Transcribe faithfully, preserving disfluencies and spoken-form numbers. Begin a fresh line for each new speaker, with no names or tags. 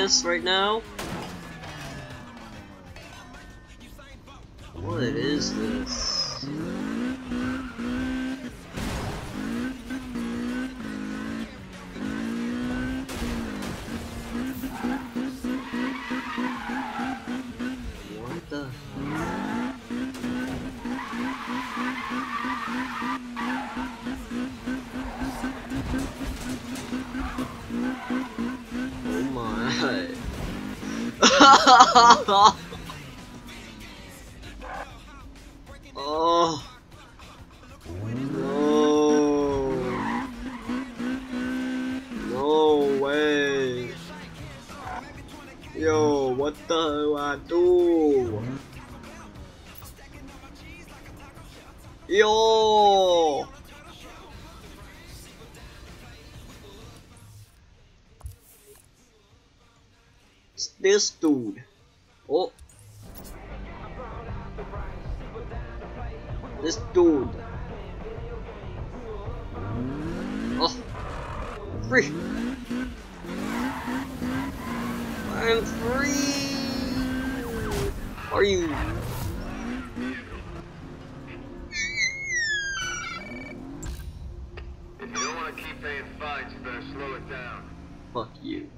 ass right now? What is this? What the hell? Oh my. Oh no. No way. Yo, what the hell I do? Yo. It's this dude. Oh. This dude. Oh. Free. I'm free. Are you?
If you don't want to keep paying fines, you better slow it down.
Fuck you.